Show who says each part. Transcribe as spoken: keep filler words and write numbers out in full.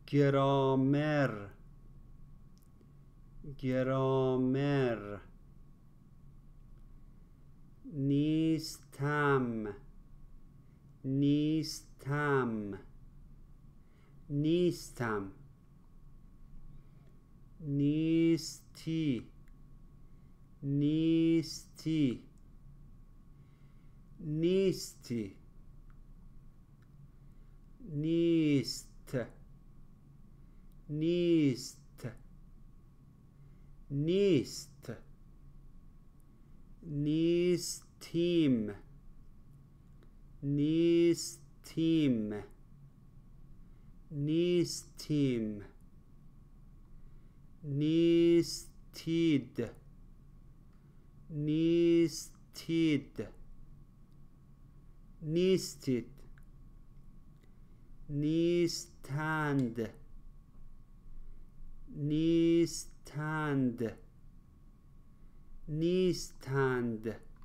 Speaker 1: گرامر گرامر نیستم نیستم نیستم نیستی نیستی نیستی نیست نیست نیست نیستیم نیستیم نیستیم نیستید نیستید نیستید نیستند نیستند نیستند